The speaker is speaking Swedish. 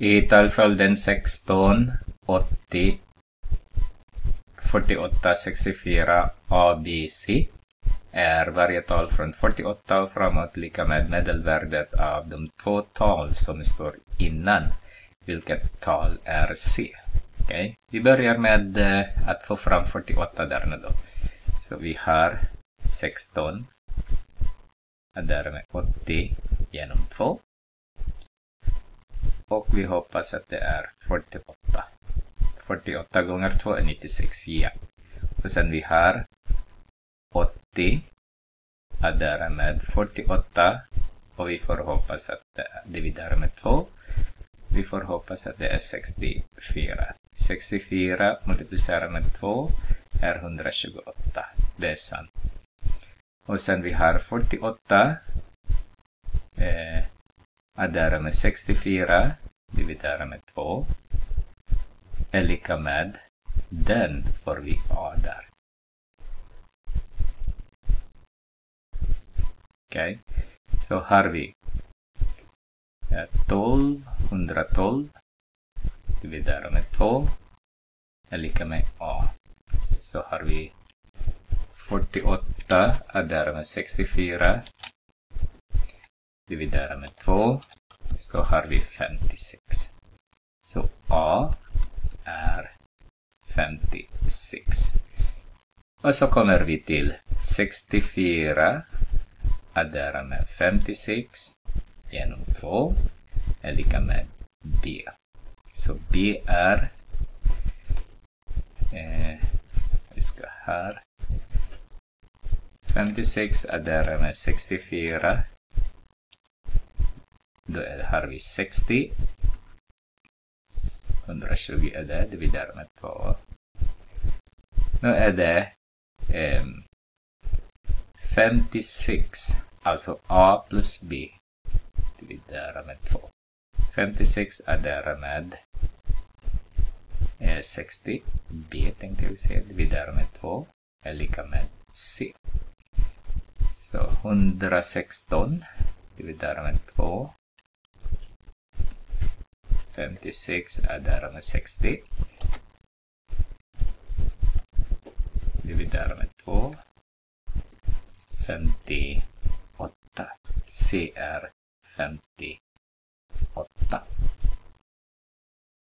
I talföljden 16, 80, 48, 64 ABC är varje tal från 48 och framåt lika med medelvärdet av de två tal som står innan, vilket tal är C. Okay. Vi börjar med att få fram 48 där nu då. Så vi har 16 och därmed 80 genom 2. Och vi hoppas att det är 48. 48 gånger 2 är 96, ja. Och sen vi har 80 och därmed 48. Och vi får hoppas att det dividerar med 2. Vi får hoppas att det är 64. 64 multiplicerat med 2 är 128. Det är sant. Och sen vi har 48. Addera med 64. Dividera med 2. Är lika med den får vi A där. Okej. Så har vi 112 dividera med 2 är lika med A. Så har vi 48 addera med 64 dividera med 2, så har vi 56. Så A är 56. Och så kommer vi till 64 addera med 56 genom 2 är lika med B. Så B är vi ska här 56 addera med 64. Då har vi 60. 120 är det, dividerar med 2. Nu är det 56, alltså A plus B dividerar med 2. 56 adderar med 60. B tänkte vi säga, dividerar med 2 är lika med C. Så 116 dividerar med 2. 56 adderar med 60. Dividerar med 2. 58. C är 58.